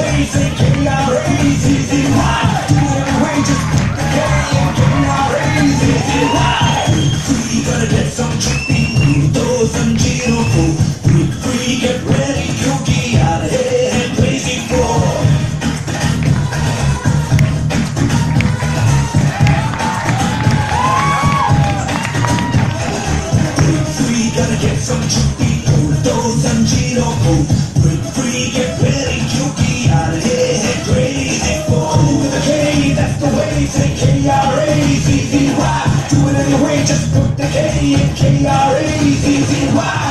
way, say K-R-A-Z-Z-Y. Do it every way, just put the K in K-R-A-Z-Z-Y. Free, gonna get some trippy, those and Gino Poo. Free, get ready, Yuki, out of here, and crazy for. Free, gonna get some trippy, those and Gino Poo. Free, get ready, Yuki, out of here, and crazy for. With the K, that's the way, say K-R-A-Z-Z-Y. Do it anyway, just put the K in K-R-A-Z-Z-Y.